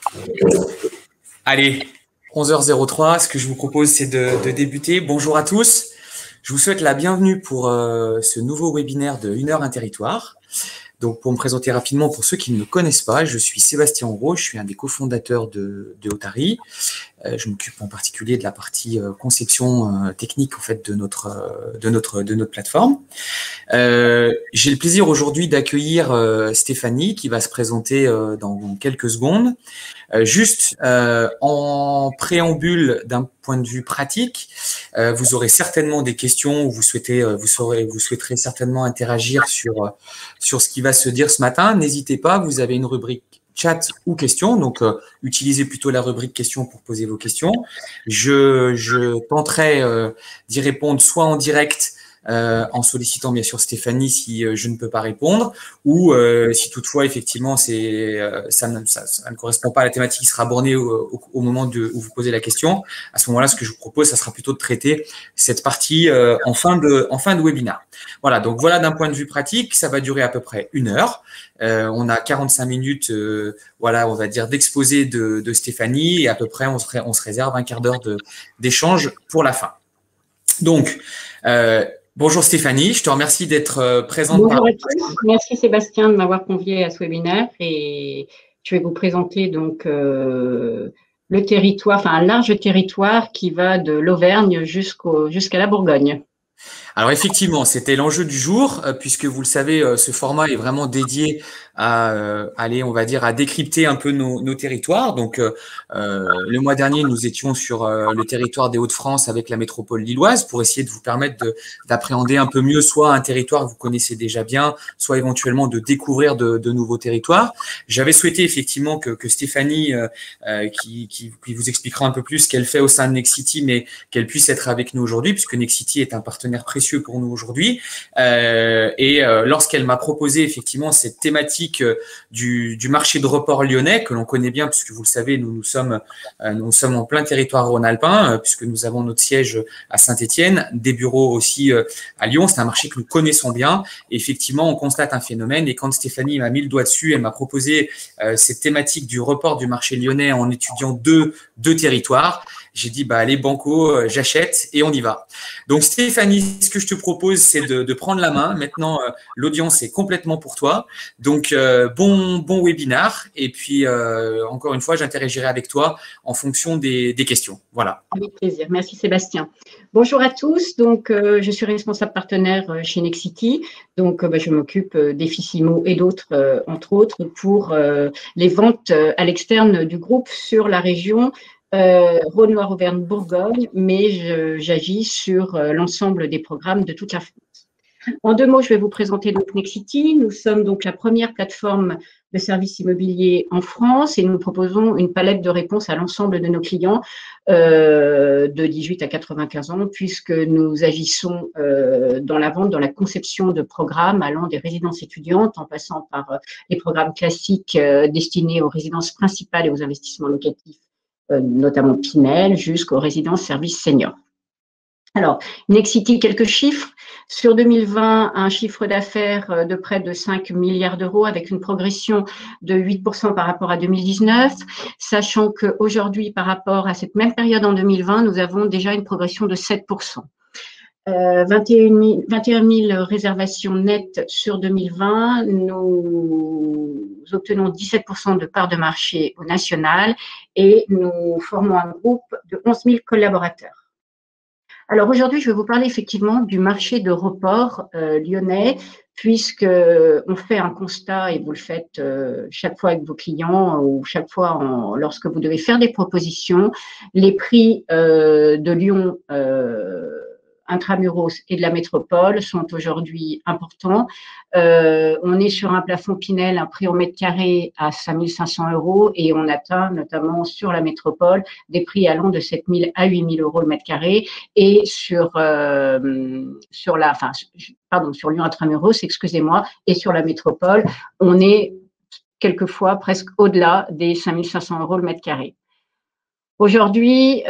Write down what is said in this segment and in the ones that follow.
Allez, 11h03, ce que je vous propose, c'est de débuter. Bonjour à tous. Je vous souhaite la bienvenue pour ce nouveau webinaire de 1 heure un territoire. Donc, pour me présenter rapidement, pour ceux qui ne me connaissent pas, je suis Sébastien Enros, je suis un des cofondateurs de Otari. Je m'occupe en particulier de la partie conception technique en fait de notre plateforme. J'ai le plaisir aujourd'hui d'accueillir Stéphanie qui va se présenter dans quelques secondes. Juste en préambule d'un point de vue pratique, vous aurez certainement des questions où vous souhaiterez certainement interagir sur ce qui va se dire ce matin. N'hésitez pas, vous avez une rubrique chat ou questions, donc utilisez plutôt la rubrique questions pour poser vos questions. Je tenterai d'y répondre soit en direct, en sollicitant bien sûr Stéphanie si je ne peux pas répondre, ou si toutefois effectivement ça ne correspond pas à la thématique qui sera abordée au moment où vous posez la question. À ce moment-là, ce que je vous propose, ça sera plutôt de traiter cette partie en fin de webinaire. Voilà, donc voilà d'un point de vue pratique, ça va durer à peu près 1 heure. On a 45 minutes, voilà, on va dire d'exposé de Stéphanie, et à peu près on se réserve un quart d'heure d'échange pour la fin. Donc, bonjour Stéphanie, je te remercie d'être présente. Bonjour à tous, merci Sébastien de m'avoir convié à ce webinaire et je vais vous présenter donc le territoire, enfin un large territoire qui va de l'Auvergne jusqu'à la Bourgogne. Alors effectivement, c'était l'enjeu du jour, puisque vous le savez, ce format est vraiment dédié à aller, on va dire, à décrypter un peu nos territoires. Donc, le mois dernier, nous étions sur le territoire des Hauts-de-France avec la métropole lilloise pour essayer de vous permettre d'appréhender un peu mieux soit un territoire que vous connaissez déjà bien, soit éventuellement de découvrir de nouveaux territoires. J'avais souhaité effectivement que Stéphanie, qui vous expliquera un peu plus ce qu'elle fait au sein de Nexity, mais qu'elle puisse être avec nous aujourd'hui, puisque Nexity est un partenaire précieux pour nous aujourd'hui. Lorsqu'elle m'a proposé effectivement cette thématique du marché de report lyonnais, que l'on connaît bien, puisque vous le savez, nous sommes en plein territoire rhône-alpin, puisque nous avons notre siège à Saint-Étienne, des bureaux aussi à Lyon. C'est un marché que nous connaissons bien. Et effectivement, on constate un phénomène. Et quand Stéphanie m'a mis le doigt dessus, elle m'a proposé cette thématique du report du marché lyonnais en étudiant deux territoires. J'ai dit, allez, banco, j'achète et on y va. Donc, Stéphanie, ce que je te propose, c'est de prendre la main. Maintenant, l'audience est complètement pour toi. Donc, bon webinaire. Et puis, encore une fois, j'interagirai avec toi en fonction des questions. Voilà. Avec plaisir. Merci Sébastien. Bonjour à tous. Donc, je suis responsable partenaire chez Nexity. Donc, je m'occupe d'Effissimo et d'autres, entre autres, pour les ventes à l'externe du groupe sur la région Rhône-Loire-Auvergne-Bourgogne, mais j'agis sur l'ensemble des programmes de toute la France. En 2 mots, je vais vous présenter donc Nexity. Nous sommes donc la première plateforme de services immobiliers en France et nous proposons une palette de réponses à l'ensemble de nos clients de 18 à 95 ans, puisque nous agissons dans la vente, dans la conception de programmes allant des résidences étudiantes en passant par les programmes classiques destinés aux résidences principales et aux investissements locatifs, notamment Pinel, jusqu'aux résidences services seniors. Alors, Nexity, quelques chiffres. Sur 2020, un chiffre d'affaires de près de 5 milliards d'euros avec une progression de 8% par rapport à 2019, sachant qu'aujourd'hui, par rapport à cette même période en 2020, nous avons déjà une progression de 7%. 21 000 réservations nettes sur 2020. Nous obtenons 17% de part de marché au national et nous formons un groupe de 11 000 collaborateurs. Alors aujourd'hui, je vais vous parler effectivement du marché de report lyonnais, puisque on fait un constat, et vous le faites chaque fois avec vos clients ou chaque fois lorsque vous devez faire des propositions, les prix de Lyon intramuros et de la métropole sont aujourd'hui importants. On est sur un plafond Pinel, un prix au mètre carré à 5 500 € et on atteint notamment sur la métropole des prix allant de 7 000 à 8 000 € le mètre carré et sur Lyon intramuros, excusez-moi, et sur la métropole, on est quelquefois presque au-delà des 5 500 € le mètre carré. Aujourd'hui,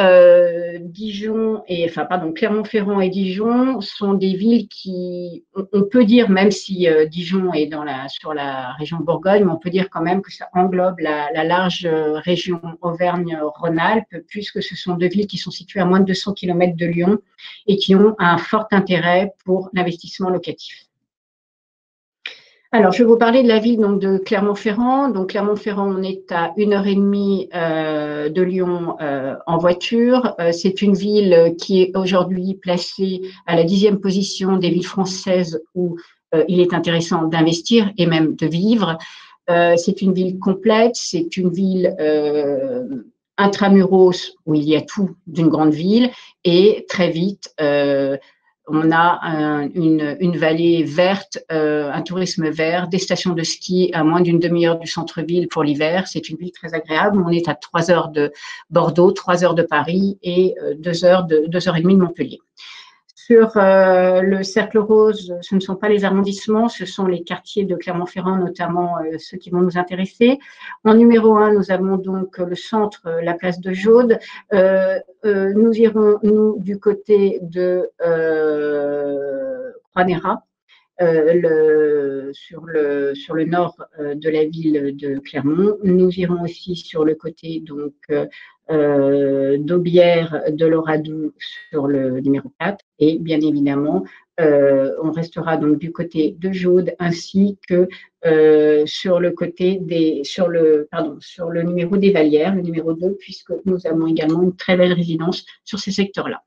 Clermont-Ferrand et Dijon sont des villes qui, on peut dire, même si Dijon est sur la région Bourgogne, mais on peut dire quand même que ça englobe la large région Auvergne-Rhône-Alpes, puisque ce sont deux villes qui sont situées à moins de 200 km de Lyon et qui ont un fort intérêt pour l'investissement locatif. Alors, je vais vous parler de la ville donc, de Clermont-Ferrand. Donc, Clermont-Ferrand, on est à 1h30 de Lyon en voiture. C'est une ville qui est aujourd'hui placée à la 10e position des villes françaises où il est intéressant d'investir et même de vivre. C'est une ville complète, c'est une ville intramuros où il y a tout d'une grande ville et très vite, on a une vallée verte, un tourisme vert, des stations de ski à moins d'une demi-heure du centre-ville pour l'hiver. C'est une ville très agréable. On est à 3 heures de Bordeaux, 3 heures de Paris et 2 heures et demie de Montpellier. Sur le cercle rose, ce ne sont pas les arrondissements, ce sont les quartiers de Clermont-Ferrand, notamment ceux qui vont nous intéresser. En numéro 1, nous avons donc le centre, la place de Jaude. Nous irons, nous, du côté de Croix-Néra, sur le nord de la ville de Clermont. Nous irons aussi sur le côté donc d'Aubière, de l'Oradou sur le numéro 4 et bien évidemment on restera donc du côté de Jaude ainsi que sur le numéro des Vallières, le numéro 2, puisque nous avons également une très belle résidence sur ces secteurs-là.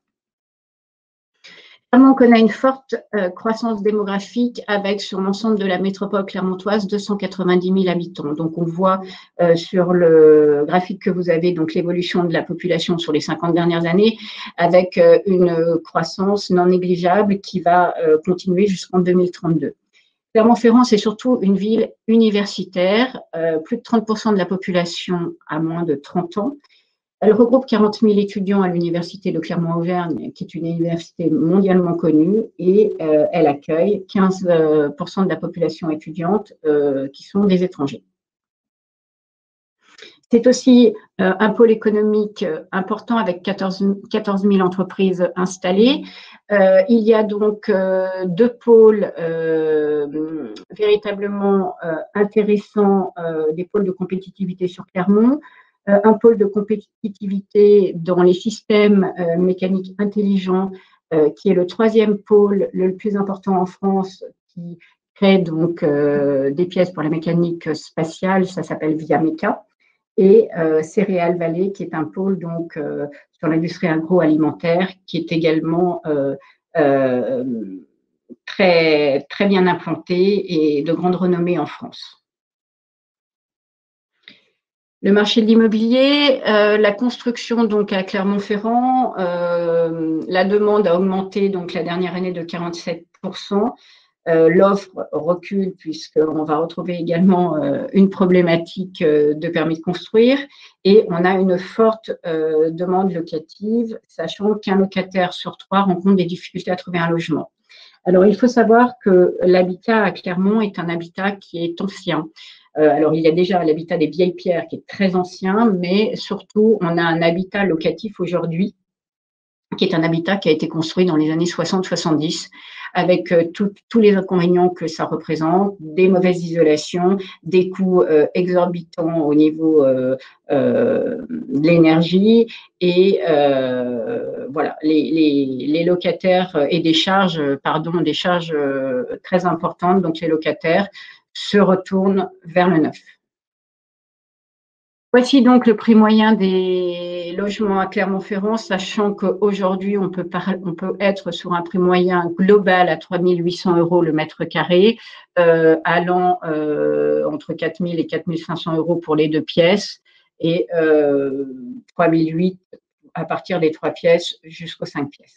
On connaît une forte croissance démographique avec sur l'ensemble de la métropole clermontoise 290 000 habitants. Donc on voit sur le graphique que vous avez donc l'évolution de la population sur les 50 dernières années avec une croissance non négligeable qui va continuer jusqu'en 2032. Clermont-Ferrand, c'est surtout une ville universitaire, plus de 30% de la population a moins de 30 ans. Elle regroupe 40 000 étudiants à l'université de Clermont-Auvergne, qui est une université mondialement connue, et elle accueille 15% de la population étudiante qui sont des étrangers. C'est aussi un pôle économique important avec 14 000 entreprises installées. Il y a donc deux pôles véritablement intéressants, des pôles de compétitivité sur Clermont. Un pôle de compétitivité dans les systèmes mécaniques intelligents, qui est le 3e pôle le plus important en France, qui crée donc des pièces pour la mécanique spatiale, ça s'appelle Viameca, et Céréales Vallée, qui est un pôle donc sur l'industrie agroalimentaire, qui est également très, très bien implanté et de grande renommée en France. Le marché de l'immobilier, la construction donc à Clermont-Ferrand, la demande a augmenté donc la dernière année de 47%. L'offre recule puisqu'on va retrouver également une problématique de permis de construire et on a une forte demande locative, sachant qu'un locataire sur 3 rencontre des difficultés à trouver un logement. Alors, il faut savoir que l'habitat à Clermont est un habitat qui est ancien. Alors, il y a déjà l'habitat des Vieilles Pierres qui est très ancien, mais surtout, on a un habitat locatif aujourd'hui qui est un habitat qui a été construit dans les années 60-70 avec tous les inconvénients que ça représente, des mauvaises isolations, des coûts exorbitants au niveau de l'énergie et voilà, les locataires et des charges très importantes, donc les locataires se retournent vers le neuf. Voici donc le prix moyen des logements à Clermont-Ferrand, sachant qu'aujourd'hui, on peut être sur un prix moyen global à 3 800 € le mètre carré, allant entre 4 000 et 4 500 € pour les 2 pièces et 3 800 à partir des 3 pièces jusqu'aux 5 pièces.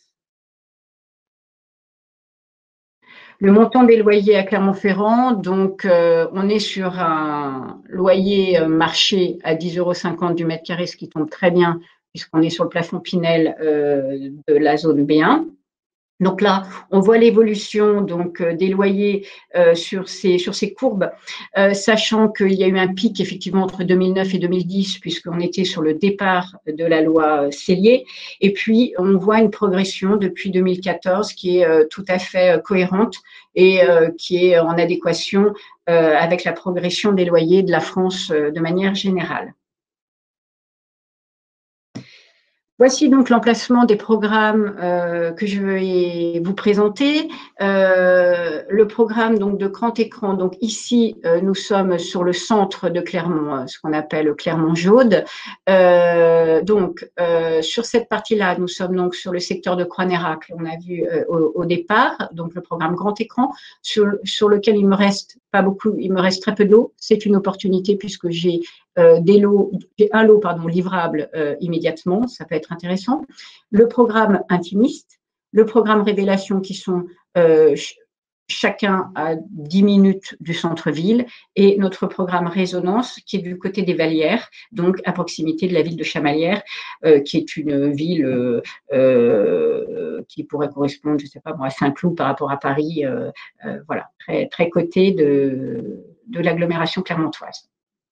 Le montant des loyers à Clermont-Ferrand, donc on est sur un loyer marché à 10,50 € du mètre carré, ce qui tombe très bien puisqu'on est sur le plafond Pinel de la zone B1. Donc là, on voit l'évolution des loyers sur ces courbes, sachant qu'il y a eu un pic effectivement entre 2009 et 2010, puisqu'on était sur le départ de la loi Cellier. Et puis, on voit une progression depuis 2014 qui est tout à fait cohérente et qui est en adéquation avec la progression des loyers de la France de manière générale. Voici donc l'emplacement des programmes que je vais vous présenter. Le programme donc de grand écran. Donc ici, nous sommes sur le centre de Clermont, ce qu'on appelle Clermont-Jaude. Sur cette partie-là, nous sommes donc sur le secteur de Croix-Nérac. On a vu au départ, donc le programme grand écran, sur lequel il me reste pas beaucoup, il me reste très peu d'eau. C'est une opportunité puisque j'ai un lot livrable immédiatement, ça peut être intéressant. Le programme intimiste, le programme révélation qui sont chacun à 10 minutes du centre-ville et notre programme résonance qui est du côté des Vallières, donc à proximité de la ville de Chamalières, qui est une ville qui pourrait correspondre, je ne sais pas, à Saint-Cloud par rapport à Paris, voilà, très, très côté de l'agglomération clermontoise.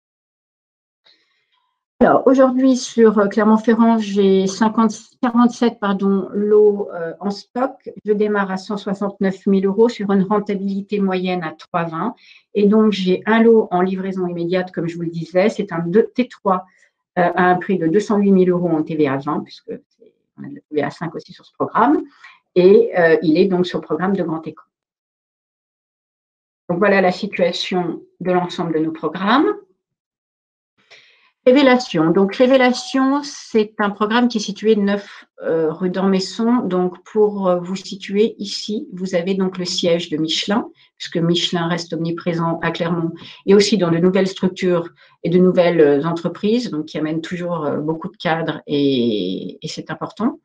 Alors, aujourd'hui, sur Clermont-Ferrand, j'ai 47 lots en stock. Je démarre à 169 000 € sur une rentabilité moyenne à 3,20. Et donc, j'ai un lot en livraison immédiate, comme je vous le disais. C'est un T3 à un prix de 208 000 € en TVA 20, puisque on a de la TVA 5 aussi sur ce programme. Et il est donc sur le programme de grand écran. Donc, voilà la situation de l'ensemble de nos programmes. Révélation. Donc, Révélation, c'est un programme qui est situé 9 rue d'Ormesson. Donc, pour vous situer ici, vous avez donc le siège de Michelin, puisque Michelin reste omniprésent à Clermont, et aussi dans de nouvelles structures et de nouvelles entreprises, donc qui amènent toujours beaucoup de cadres et c'est important.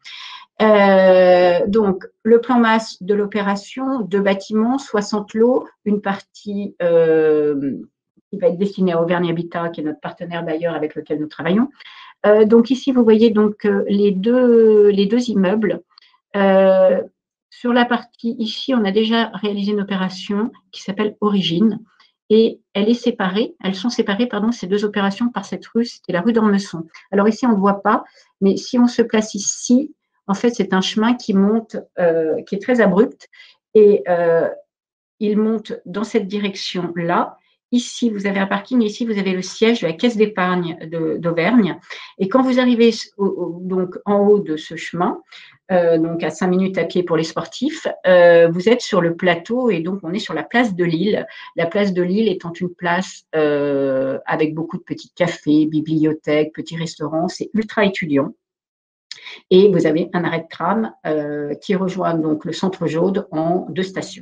Donc, le plan masse de l'opération, 2 bâtiments, 60 lots, une partie qui va être destiné à Auvergne Habitat, qui est notre partenaire d'ailleurs avec lequel nous travaillons. Donc ici, vous voyez donc les deux immeubles. Sur la partie ici, on a déjà réalisé une opération qui s'appelle Origine et elles sont séparées, ces deux opérations par cette rue, c'était la rue d'Ormesson. Alors ici, on ne voit pas, mais si on se place ici, en fait, c'est un chemin qui monte, qui est très abrupt et il monte dans cette direction-là. Ici, vous avez un parking et ici, vous avez le siège de la Caisse d'épargne d'Auvergne. Et quand vous arrivez donc en haut de ce chemin, donc à 5 minutes à pied pour les sportifs, vous êtes sur le plateau et donc on est sur la place de Lille. La place de Lille étant une place avec beaucoup de petits cafés, bibliothèques, petits restaurants. C'est ultra étudiant. Et vous avez un arrêt de tram qui rejoint donc le centre Jaude en 2 stations.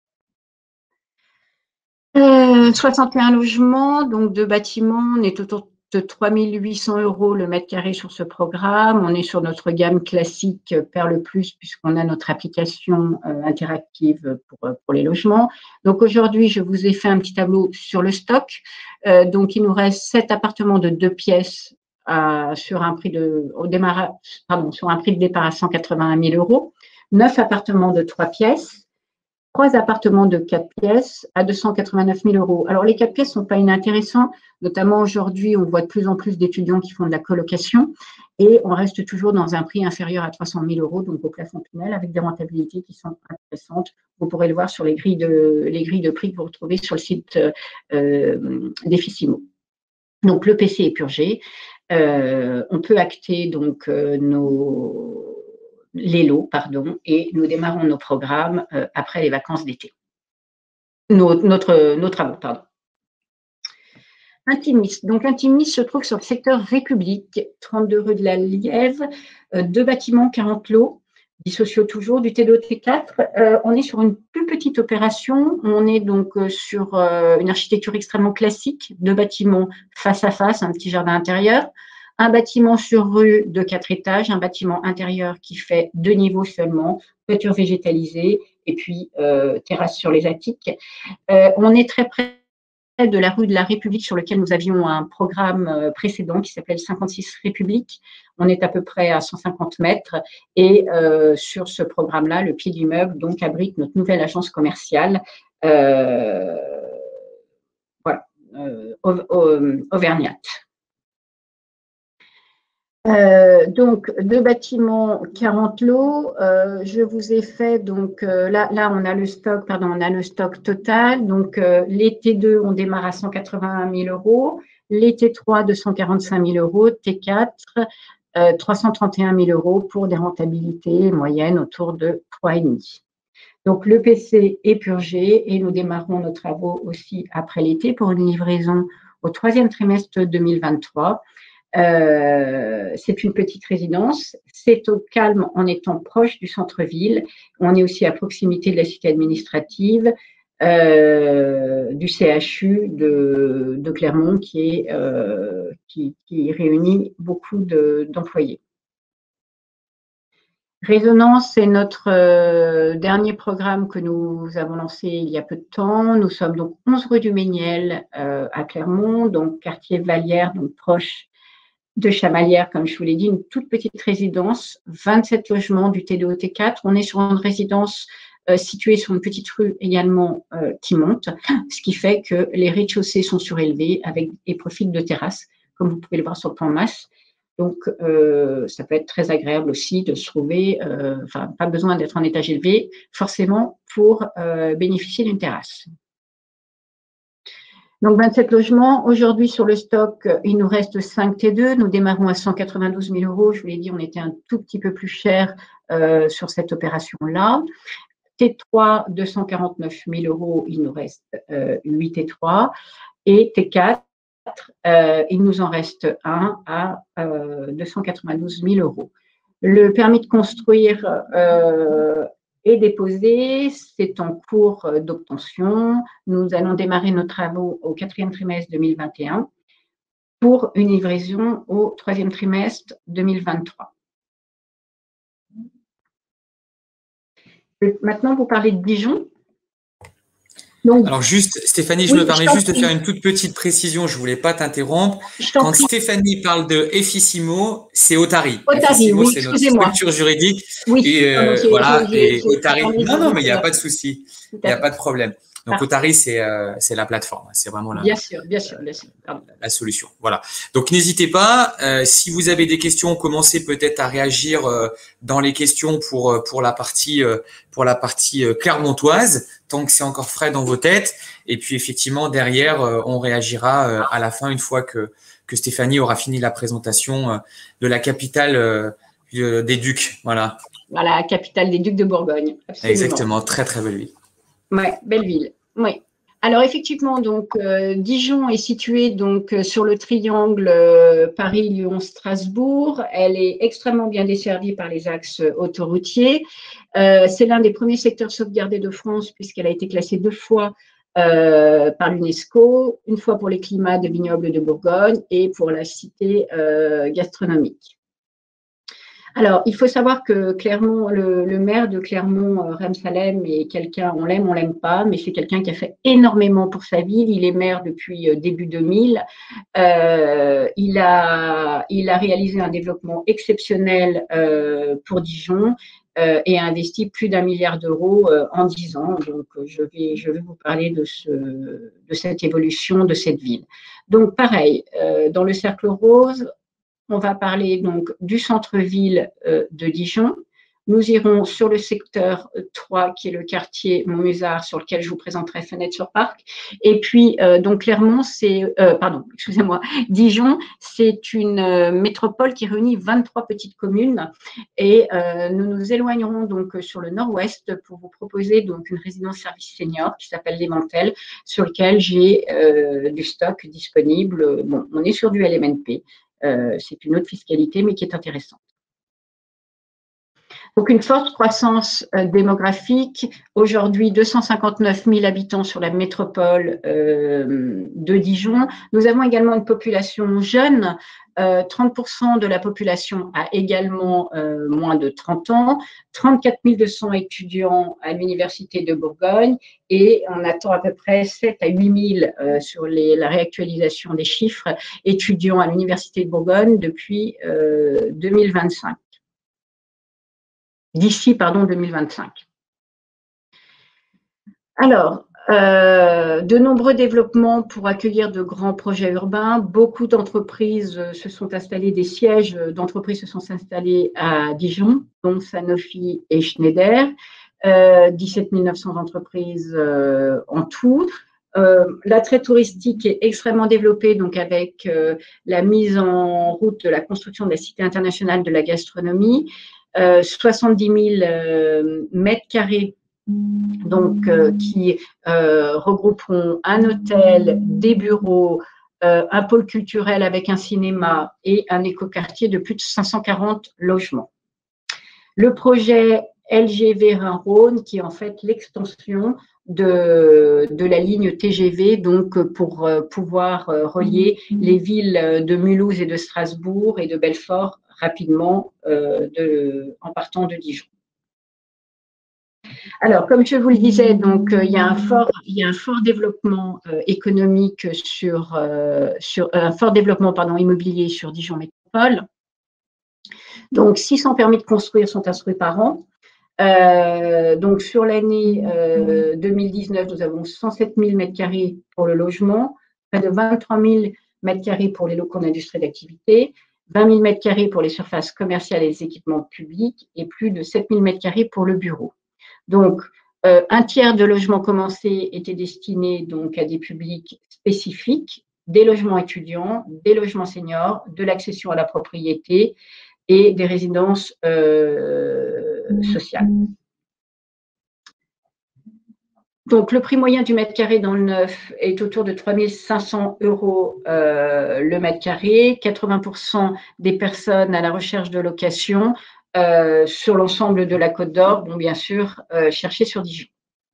61 logements, donc 2 bâtiments, on est autour de 3 800 € le mètre carré sur ce programme. On est sur notre gamme classique Perle Plus puisqu'on a notre application interactive pour les logements. Donc aujourd'hui, je vous ai fait un petit tableau sur le stock. Donc il nous reste 7 appartements de 2 pièces sur un prix de départ à 181 000 €, 9 appartements de 3 pièces. 3 appartements de 4 pièces à 289 000 €. Alors, les 4 pièces ne sont pas inintéressants, notamment aujourd'hui, on voit de plus en plus d'étudiants qui font de la colocation et on reste toujours dans un prix inférieur à 300 000 €, donc au plafond Pinel, avec des rentabilités qui sont intéressantes. Vous pourrez le voir sur les grilles de prix que vous retrouvez sur le site d'Effissimo. Donc, le PC est purgé. On peut acter donc les lots, et nous démarrons nos programmes après les vacances d'été. Nos travaux, pardon. Intimiste. Donc, Intimiste se trouve sur le secteur République, 32 rue de la Lièvre, 2 bâtiments, 40 lots, dissociaux toujours, du T2 T4. On est sur une plus petite opération. On est donc sur une architecture extrêmement classique, 2 bâtiments face à face, un petit jardin intérieur. Un bâtiment sur rue de 4 étages, un bâtiment intérieur qui fait 2 niveaux seulement, toiture végétalisée et puis terrasse sur les attiques. On est très près près de la rue de la République sur lequel nous avions un programme précédent qui s'appelle 56 République. On est à peu près à 150 mètres et sur ce programme-là, le pied d'immeuble donc abrite notre nouvelle agence commerciale Auvergnat. Donc, 2 bâtiments, 40 lots. Je vous ai fait, donc, là, on a le stock total. Donc, les T2, on démarre à 181 000 euros. Les T3, 245 000 euros. T4, 331 000 euros pour des rentabilités moyennes autour de 3,5. Donc, le PC est purgé et nous démarrons nos travaux aussi après l'été pour une livraison au 3e trimestre 2023. C'est une petite résidence, c'est au calme en étant proche du centre-ville. On est aussi à proximité de la cité administrative, du CHU de Clermont qui réunit beaucoup d'employés. Résonance, c'est notre dernier programme que nous avons lancé il y a peu de temps. Nous sommes donc 11 rue du Méniel à Clermont, donc quartier Vallière, donc proche de Chamalières, comme je vous l'ai dit, une toute petite résidence, 27 logements du T2 au T4. On est sur une résidence située sur une petite rue également qui monte, ce qui fait que les rez-de-chaussée sont surélevés et profitent de terrasses, comme vous pouvez le voir sur le plan masse. Donc, ça peut être très agréable aussi de se trouver, pas besoin d'être en étage élevé, forcément, pour bénéficier d'une terrasse. Donc, 27 logements. Aujourd'hui, sur le stock, il nous reste 5 T2. Nous démarrons à 192 000 euros. Je vous l'ai dit, on était un tout petit peu plus cher sur cette opération-là. T3, 249 000 euros. Il nous reste 8 T3. Et T4, il nous en reste un à 292 000 euros. Le permis de construire est déposé, c'est en cours d'obtention. Nous allons démarrer nos travaux au 4e trimestre 2021 pour une livraison au 3e trimestre 2023. Je vais maintenant vous parler de Dijon. Donc, alors juste, Stéphanie, je me permets juste de faire une toute petite précision, je ne voulais pas t'interrompre. Quand Stéphanie parle de Effissimo, c'est Otari. Otari, oui, c'est notre structure juridique. Oui, et voilà, et Otari, non, mais il n'y a pas de souci, il n'y a pas de problème. Donc, Otari, c'est la plateforme, c'est vraiment bien sûr. La solution. Voilà. Donc, n'hésitez pas. Si vous avez des questions, commencez peut-être à réagir dans les questions pour la partie clermontoise, tant que c'est encore frais dans vos têtes. Et puis, effectivement, derrière, on réagira à la fin, une fois que Stéphanie aura fini la présentation de la capitale des Ducs. Voilà. Voilà, capitale des Ducs de Bourgogne. Absolument. Exactement. Très, très belle ville. Oui, belle ville. Oui. Alors effectivement, donc Dijon est située donc sur le triangle Paris, Lyon, Strasbourg. Elle est extrêmement bien desservie par les axes autoroutiers. C'est l'un des premiers secteurs sauvegardés de France puisqu'elle a été classée 2 fois par l'UNESCO, une fois pour les climats de vignobles de Bourgogne et pour la cité gastronomique. Alors, il faut savoir que Clermont, le maire de Clermont, Rem Salem, est quelqu'un, on l'aime pas, mais c'est quelqu'un qui a fait énormément pour sa ville. Il est maire depuis début 2000. Il a réalisé un développement exceptionnel pour Dijon et a investi plus d'1 milliard d'euros en 10 ans. Donc, je vais vous parler de cette évolution de cette ville. Donc, pareil, dans le cercle rose, on va parler donc du centre-ville de Dijon. Nous irons sur le secteur 3, qui est le quartier Montmusard, sur lequel je vous présenterai Fenêtre sur Parc. Et puis, donc Clermont, Dijon, c'est une métropole qui réunit 23 petites communes. Et nous nous éloignerons donc sur le nord-ouest pour vous proposer donc une résidence service senior qui s'appelle Les Mantelles, sur lequel j'ai du stock disponible. Bon, on est sur du LMNP. C'est une autre fiscalité, mais qui est intéressante. Donc, une forte croissance démographique. Aujourd'hui, 259 000 habitants sur la métropole de Dijon. Nous avons également une population jeune. 30% de la population a également moins de 30 ans. 34 200 étudiants à l'Université de Bourgogne. Et on attend à peu près 7 à 8 000 sur la réactualisation des chiffres étudiants à l'Université de Bourgogne depuis 2025. D'ici, 2025. Alors, de nombreux développements pour accueillir de grands projets urbains. Beaucoup d'entreprises se sont installées, des sièges d'entreprises se sont installés à Dijon, dont Sanofi et Schneider. 17 900 entreprises en tout. L'attrait touristique est extrêmement développé, donc avec la mise en route de la construction de la Cité internationale de la gastronomie. 70 000 mètres carrés donc, qui regrouperont un hôtel, des bureaux, un pôle culturel avec un cinéma et un écoquartier de plus de 540 logements. Le projet LGV Rhin-Rhône, qui est en fait l'extension de la ligne TGV, donc pour pouvoir relier les villes de Mulhouse et de Strasbourg et de Belfort rapidement en partant de Dijon. Alors, comme je vous le disais, donc il y a un fort développement économique un fort développement immobilier sur Dijon Métropole. Donc, 600 permis de construire sont instruits par an. Donc, sur l'année 2019, nous avons 107 000 m² pour le logement, près de 23 000 m² pour les locaux d'industrie d'activité, 20 000 m² pour les surfaces commerciales et les équipements publics et plus de 7 000 m² pour le bureau. Donc, un tiers de logements commencés étaient destinés donc à des publics spécifiques, des logements étudiants, des logements seniors, de l'accession à la propriété et des résidences sociales. Donc, le prix moyen du mètre carré dans le neuf est autour de 3 500 € le mètre carré. 80% des personnes à la recherche de location sur l'ensemble de la Côte d'Or vont bien sûr chercher sur Dijon.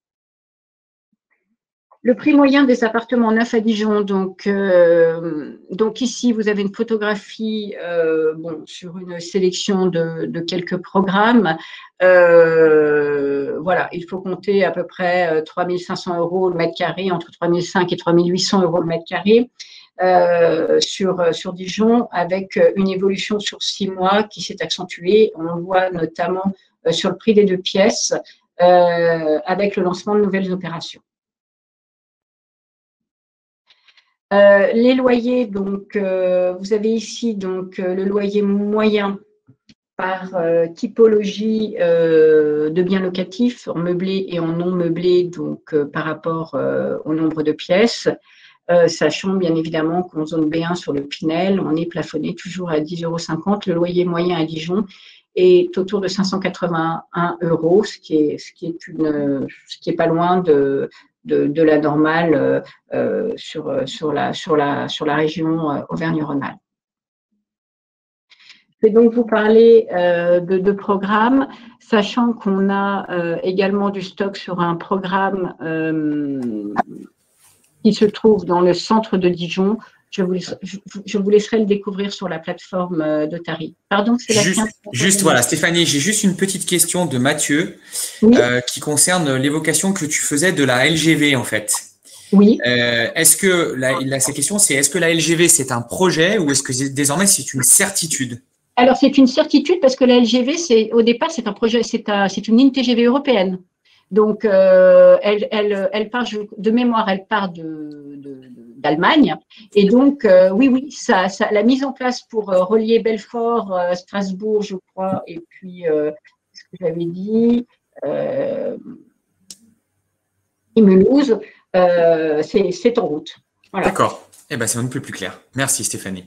Le prix moyen des appartements neufs à Dijon, donc ici vous avez une photographie sur une sélection de quelques programmes. Voilà, il faut compter à peu près 3 500 € le mètre carré, entre 3 500 et 3 800 € le mètre carré sur Dijon, avec une évolution sur 6 mois qui s'est accentuée. On le voit notamment sur le prix des 2 pièces avec le lancement de nouvelles opérations. Les loyers, donc vous avez ici donc le loyer moyen par typologie de biens locatifs, en meublé et en non meublé, donc par rapport au nombre de pièces, sachant bien évidemment qu'en zone B1 sur le Pinel, on est plafonné toujours à 10,50 €. Le loyer moyen à Dijon est autour de 581 €, ce qui est pas loin de la normale sur la région Auvergne-Rhône-Alpes. Je vais donc vous parler de programmes, sachant qu'on a également du stock sur un programme qui se trouve dans le centre de Dijon. Je vous laisserai le découvrir sur la plateforme de Tari. Pardon, c'est juste voilà, Stéphanie, j'ai juste une petite question de Mathieu oui. Qui concerne l'évocation que tu faisais de la LGV en fait. Oui. Est-ce que sa question, c'est est-ce que la LGV c'est un projet ou est-ce que désormais c'est une certitude? Alors c'est une certitude parce que la LGV, au départ, c'est un projet, c'est une ligne TGV européenne. Donc elle part de mémoire, elle part d'Allemagne. Et donc oui, la mise en place pour relier Belfort, Strasbourg, je crois, et puis ce que j'avais dit, et Mulhouse, c'est en route. Voilà. D'accord. Eh ben, c'est un peu plus clair. Merci Stéphanie.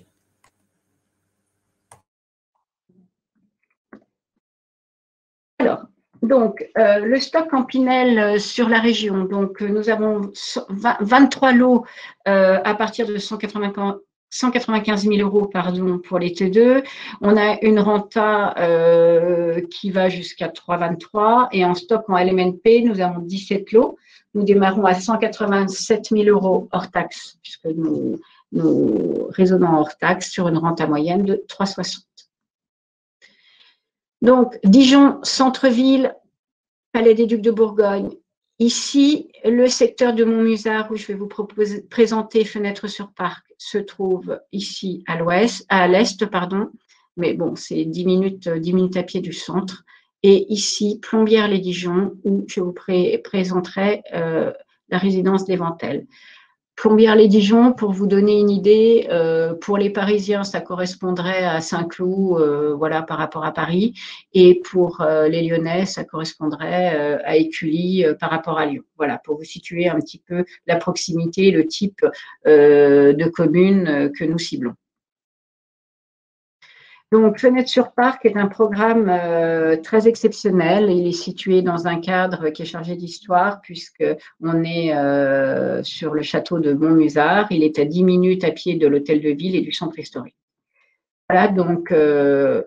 Alors, donc, le stock en Pinel sur la région. Donc, nous avons 23 lots à partir de 195 195 000 euros pardon, pour les T2. On a une renta qui va jusqu'à 3,23 et en stock en LMNP, nous avons 17 lots. Nous démarrons à 187 000 euros hors taxe, puisque nous raisonnons hors taxe sur une renta moyenne de 3,60. Donc, Dijon, centre-ville, Palais des Ducs de Bourgogne. Ici, le secteur de Montmusard, où je vais vous présenter Fenêtre sur Parc, se trouve ici à l'est, mais bon, c'est 10 minutes à pied du centre. Et ici, Plombières-les-Dijon, où je vous présenterai la résidence des Ventelles. Plombières-les-Dijon, pour vous donner une idée, pour les Parisiens, ça correspondrait à Saint-Cloud, voilà, par rapport à Paris, et pour les Lyonnais, ça correspondrait à Écully par rapport à Lyon. Voilà, pour vous situer un petit peu la proximité, le type de commune que nous ciblons. Donc, Fenêtre sur Parc est un programme très exceptionnel. Il est situé dans un cadre qui est chargé d'histoire, puisqu'on est sur le château de Montmusard. Il est à 10 minutes à pied de l'hôtel de ville et du centre historique. Voilà donc la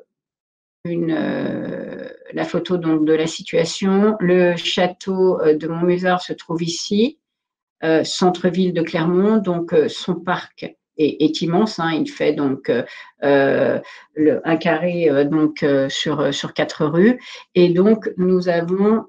photo donc, de la situation. Le château de Montmusard se trouve ici, centre-ville de Clermont, donc son parc est immense, hein, il fait donc un carré sur 4 rues, et donc nous avons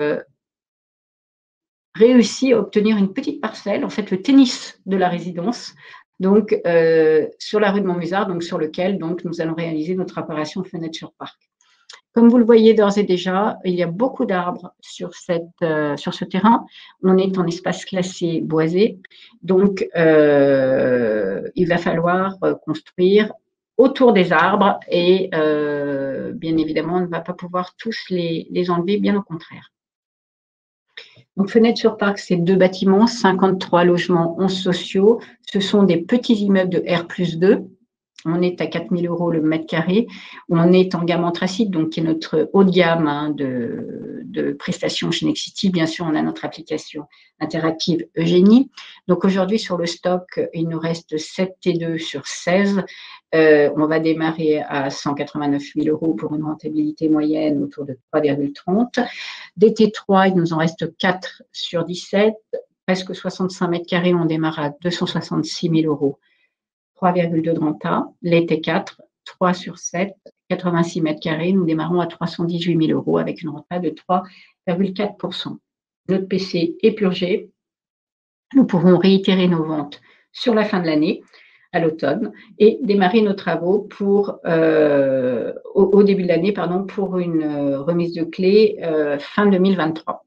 réussi à obtenir une petite parcelle, en fait le tennis de la résidence, donc sur la rue de Montmusard, donc sur lequel donc nous allons réaliser notre opération Fenêtre sur Parc. Comme vous le voyez d'ores et déjà, il y a beaucoup d'arbres sur ce terrain. On est en espace classé boisé, donc il va falloir construire autour des arbres et bien évidemment, on ne va pas pouvoir tous les enlever, bien au contraire. Donc, Fenêtre sur Parc, c'est 2 bâtiments, 53 logements, 11 sociaux. Ce sont des petits immeubles de R+2. On est à 4 000 euros le mètre carré. On est en gamme anthracite, donc qui est notre haut de gamme hein, de prestations chez Nexity. Bien sûr, on a notre application interactive Eugénie. Donc aujourd'hui, sur le stock, il nous reste 7 T2 sur 16. On va démarrer à 189 000 euros pour une rentabilité moyenne autour de 3,30. Des T3, il nous en reste 4 sur 17. Presque 65 mètres carrés, on démarre à 266 000 euros. 3,2 de renta, les T4, 3 sur 7, 86 mètres carrés, nous démarrons à 318 000 euros avec une renta de 3,4%. Notre PC est purgé, nous pourrons réitérer nos ventes sur la fin de l'année, à l'automne, et démarrer nos travaux pour, au début de l'année pour une remise de clés fin 2023.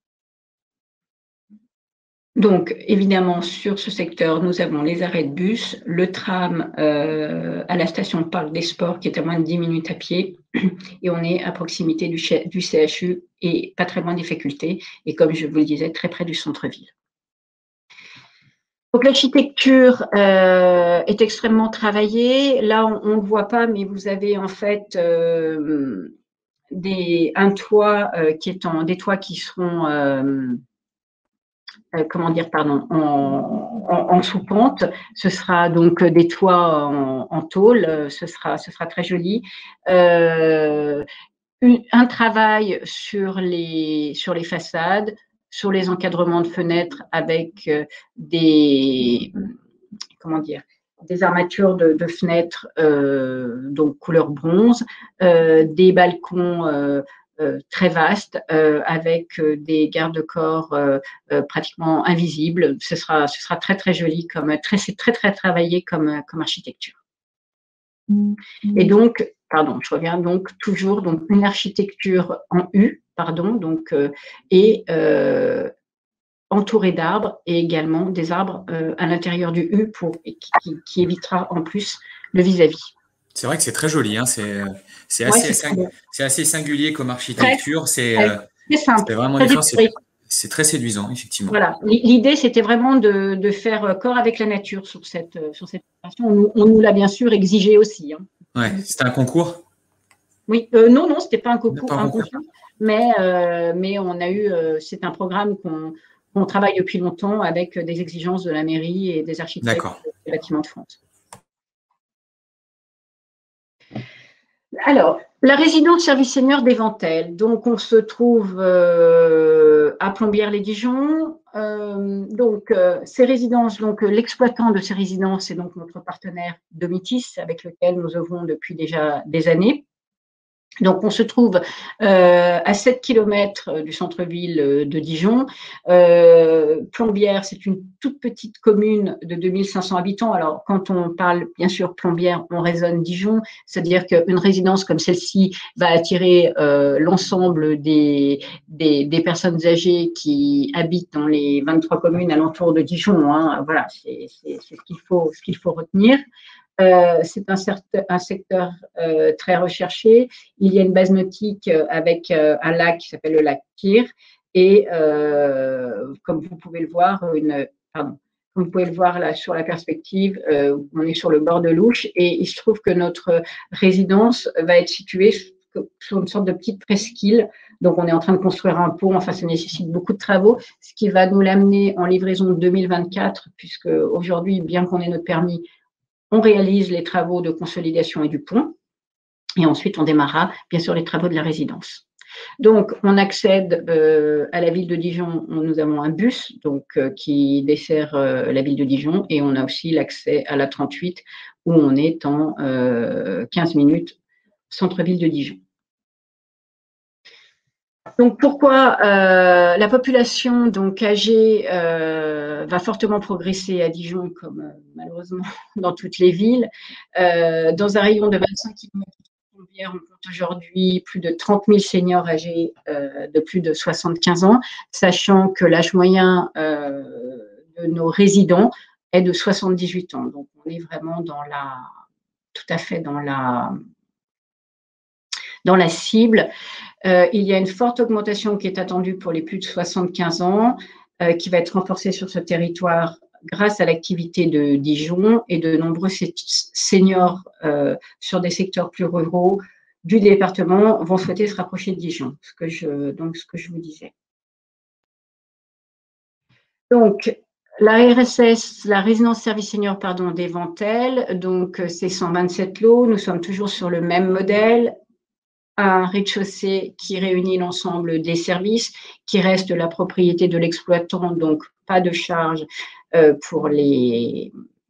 Donc, évidemment, sur ce secteur, nous avons les arrêts de bus, le tram à la station Parc des Sports qui est à moins de 10 minutes à pied et on est à proximité du CHU et pas très loin des facultés et comme je vous le disais, très près du centre-ville. Donc, l'architecture est extrêmement travaillée. Là, on ne le voit pas, mais vous avez en fait des toits qui seront en sous-pente. Ce sera donc des toits en tôle, ce sera très joli. Un travail sur les façades, sur les encadrements de fenêtres avec des armatures de fenêtres donc couleur bronze, des balcons très vaste avec des garde-corps pratiquement invisibles. Ce sera très très joli, c'est très très travaillé comme architecture. Et donc, je reviens donc toujours donc une architecture en U, et entourée d'arbres et également des arbres à l'intérieur du U qui évitera en plus le vis-à-vis. C'est vrai que c'est très joli, hein. C'est assez singulier comme architecture. C'est vraiment différent. C'est très séduisant, effectivement. Voilà. L'idée, c'était vraiment de faire corps avec la nature sur cette opération. On nous l'a bien sûr exigé aussi. Hein. Ouais, c'était un concours? Oui, non, c'était pas un concours, mais on a eu. C'est un programme qu'on travaille depuis longtemps avec des exigences de la mairie et des architectes des bâtiments de France. Alors, la résidence service senior d'Éventel. Donc, on se trouve à Plombières-les-Dijon. Ces résidences, l'exploitant de ces résidences, c'est donc notre partenaire Domitis, avec lequel nous œuvrons depuis déjà des années. Donc, on se trouve à 7 km du centre-ville de Dijon. Plombières, c'est une toute petite commune de 2500 habitants. Alors, quand on parle, bien sûr, Plombières, on raisonne Dijon, c'est-à-dire qu'une résidence comme celle-ci va attirer l'ensemble des personnes âgées qui habitent dans les 23 communes alentours de Dijon. Hein. Voilà, c'est ce qu'il faut retenir. C'est un secteur très recherché. Il y a une base nautique avec un lac qui s'appelle le lac Kyr et comme vous pouvez le voir, comme vous pouvez le voir là sur la perspective, on est sur le bord de l'Ouche et il se trouve que notre résidence va être située sur une sorte de petite presqu'île. Donc, on est en train de construire un pont. Enfin, ça nécessite beaucoup de travaux, ce qui va nous l'amener en livraison 2024, puisque aujourd'hui, bien qu'on ait notre permis, on réalise les travaux de consolidation et du pont. Et ensuite, on démarrera, bien sûr, les travaux de la résidence. Donc, on accède à la ville de Dijon. Nous avons un bus qui dessert la ville de Dijon et on a aussi l'accès à la 38 où on est en 15 minutes centre-ville de Dijon. Donc, pourquoi la population âgée va fortement progresser à Dijon, comme malheureusement dans toutes les villes. Dans un rayon de 25 km, on compte aujourd'hui plus de 30 000 seniors âgés de plus de 75 ans, sachant que l'âge moyen de nos résidents est de 78 ans. Donc, on est vraiment tout à fait dans la cible. Il y a une forte augmentation qui est attendue pour les plus de 75 ans, qui va être renforcée sur ce territoire grâce à l'activité de Dijon et de nombreux seniors sur des secteurs plus ruraux du département vont souhaiter se rapprocher de Dijon, ce que je vous disais. Donc, la RSS, la résidence service senior d'Éventel, donc c'est 127 lots. Nous sommes toujours sur le même modèle. Un rez-de-chaussée qui réunit l'ensemble des services, qui reste la propriété de l'exploitant, donc pas de charge pour les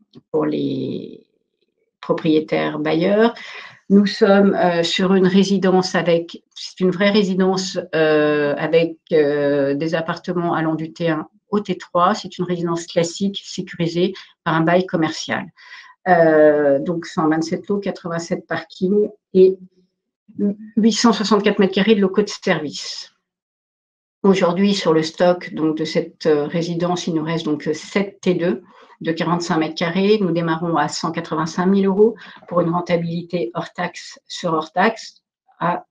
propriétaires bailleurs. Nous sommes sur une résidence c'est une vraie résidence avec des appartements allant du T1 au T3. C'est une résidence classique sécurisée par un bail commercial. Donc 127 lots, 87 parkings et 864 mètres carrés de locaux de service. Aujourd'hui, sur le stock de cette résidence, il nous reste 7 T2 de 45 mètres carrés. Nous démarrons à 185 000 € pour une rentabilité hors taxe sur hors taxe à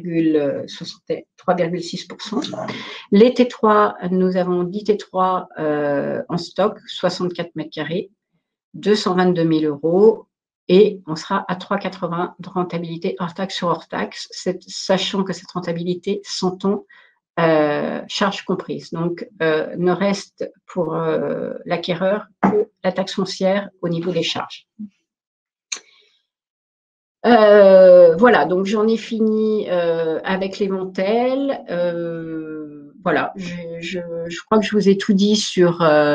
3,6%. Les T3, nous avons 10 T3 en stock, 64 mètres carrés, 222 000 € et on sera à 3,80 de rentabilité hors taxe sur hors taxe, sachant que cette rentabilité s'entend charges comprises. Donc, ne reste pour l'acquéreur que la taxe foncière au niveau des charges. Voilà, donc j'en ai fini avec l'Éventel. Voilà, je crois que je vous ai tout dit sur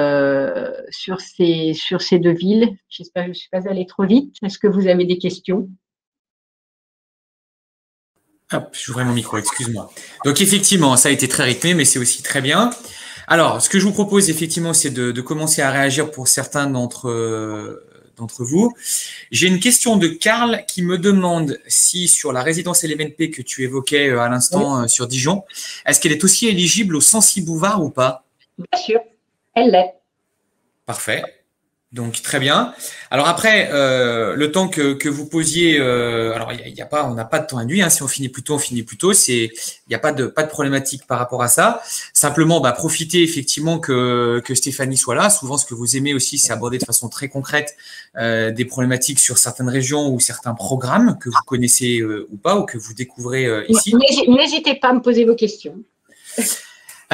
ces deux villes. J'espère que je ne suis pas allée trop vite. Est-ce que vous avez des questions ? Hop, j'ouvrais mon micro, excuse-moi. Donc effectivement, ça a été très rythmé, mais c'est aussi très bien. Alors, ce que je vous propose effectivement, c'est de commencer à réagir pour certains d'entre vous. J'ai une question de Karl qui me demande si sur la résidence LMNP que tu évoquais à l'instant sur Dijon, est-ce qu'elle est aussi éligible au Sancy Bouvard ou pas? Bien sûr, elle l'est. Parfait. Donc très bien. Alors après, le temps que vous posiez, alors on n'a pas de temps induit. Hein, si on finit plus tôt, on finit plus tôt. Il n'y a pas de problématique par rapport à ça. Simplement, profitez effectivement que Stéphanie soit là. Souvent, ce que vous aimez aussi, c'est aborder de façon très concrète des problématiques sur certaines régions ou certains programmes que vous connaissez ou pas ou que vous découvrez ici. N'hésitez pas à me poser vos questions.